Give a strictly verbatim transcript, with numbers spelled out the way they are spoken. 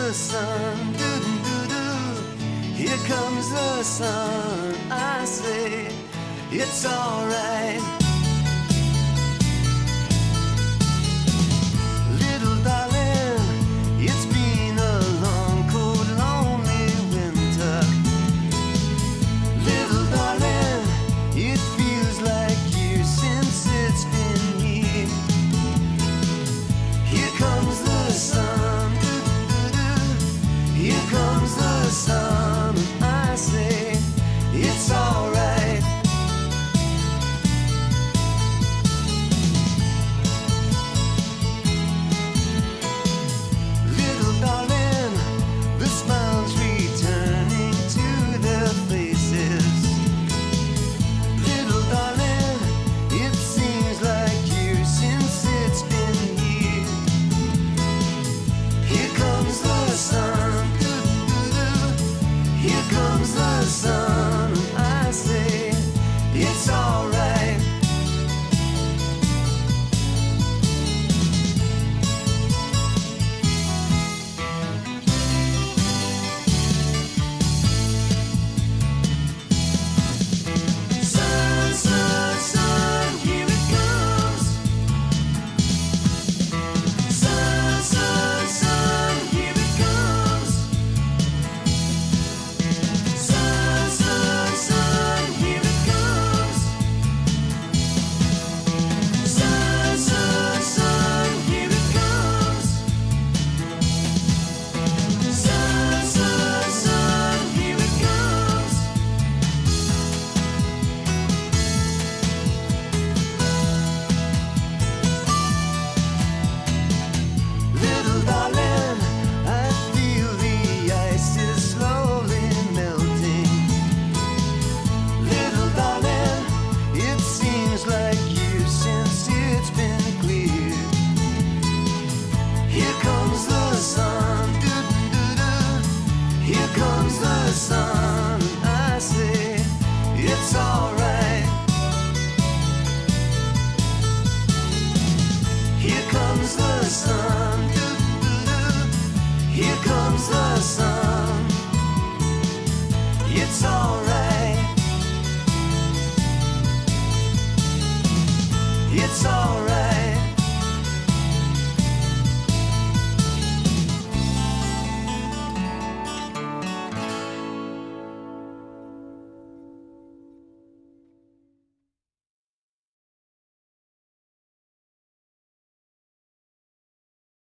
the sun, doo-doo-doo-doo. Here comes the sun, I say, it's alright. Little darling, it's been a long, cold, lonely winter. Little darling, it feels like years since it's been here. Here comes the sun, doo-doo-doo. Here comes the sun, and I say, it's alright. Little darling, the smiles returning to their faces. Little darling, it seems like years since it's been here. Here comes the sun, doo-doo-doo. Here comes the sun, and I say, it's alright. Sun, sun, sun, here it comes. Sun, sun, sun, here it comes. Sun, sun, sun, here it comes. Sun, sun, sun, here it comes. Sun, sun, sun, here it comes. Little darling, I feel the ice is slowly melting. Little darling, it seems like years since it's been clear. Here comes the sun, doo-doo-doo. Here comes the sun, and I say, it's alright. Here comes the sun, doo-doo-doo. Here comes the sun, it's alright. It's alright.